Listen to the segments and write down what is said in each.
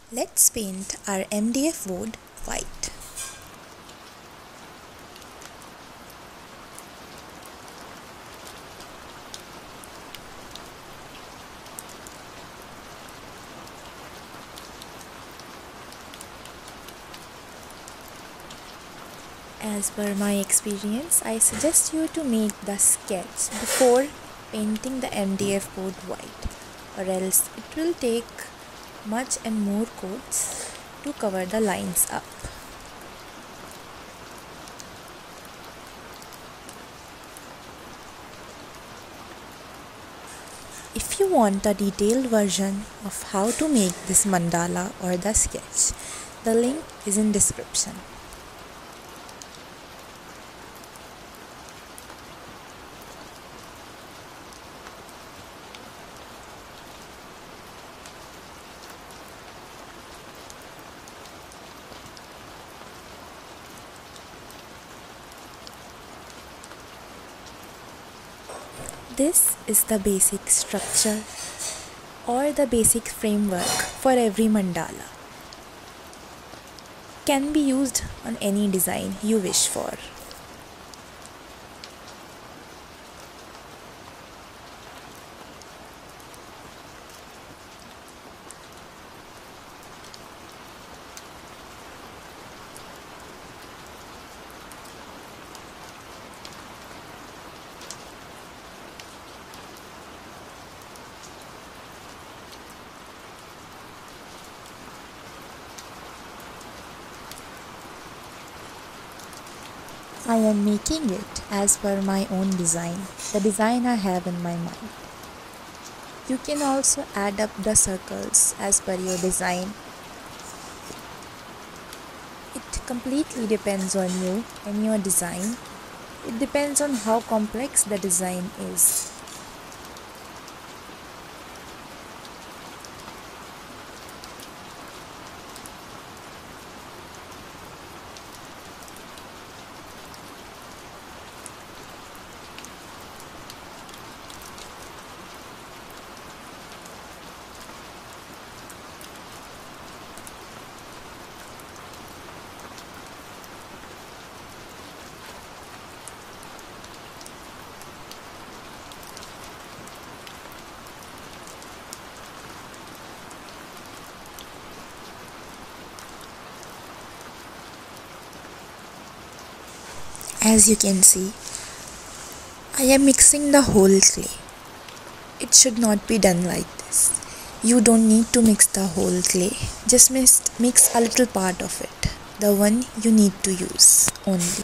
Let's paint our MDF wood white. As per my experience, I suggest you to make the sketch before painting the MDF wood white, or else it will take much and more coats to cover the lines up. If you want a detailed version of how to make this mandala or the sketch, the link is in description. This is the basic structure or the basic framework for every mandala. Can be used on any design you wish for. I am making it as per my own design, the design I have in my mind. You can also add up the circles as per your design. It completely depends on you and your design. It depends on how complex the design is. As you can see, I am mixing the whole clay. It should not be done like this. You don't need to mix the whole clay. Just mix a little part of it, the one you need to use only.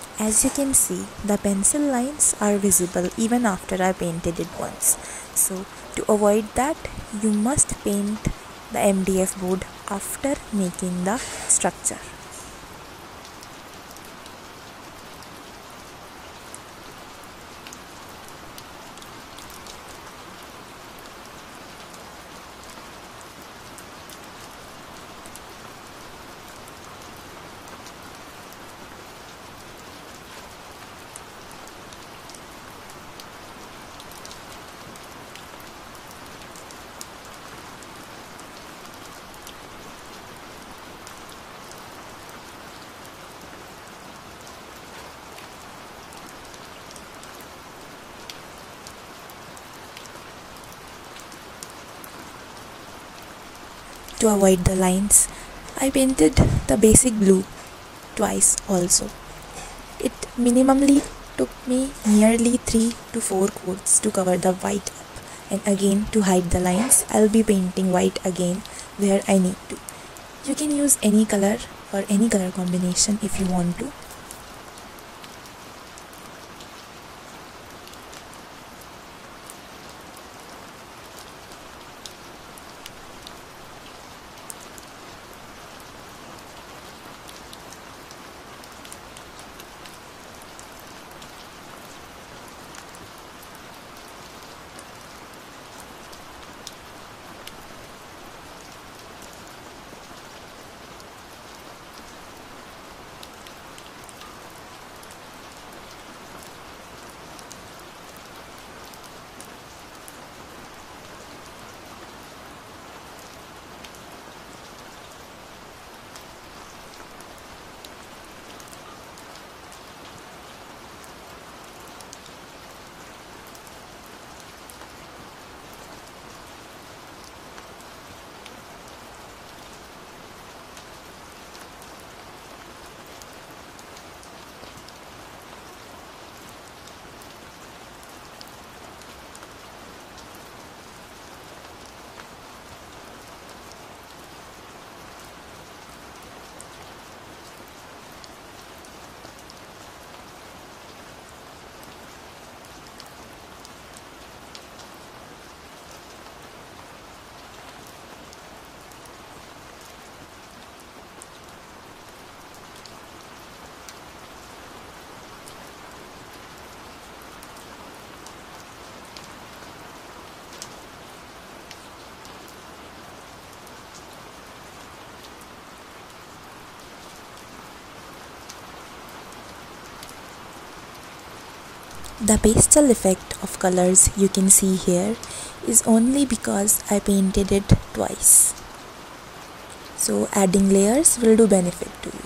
As you can see, the pencil lines are visible even after I painted it once. So to avoid that, you must paint the MDF board after making the structure. To avoid the lines, I painted the basic blue twice also. It minimally took me nearly 3 to 4 coats to cover the white up, and again to hide the lines I'll be painting white again where I need to. You can use any color or any color combination if you want to. The pastel effect of colors you can see here is only because I painted it twice. So adding layers will do benefit to you.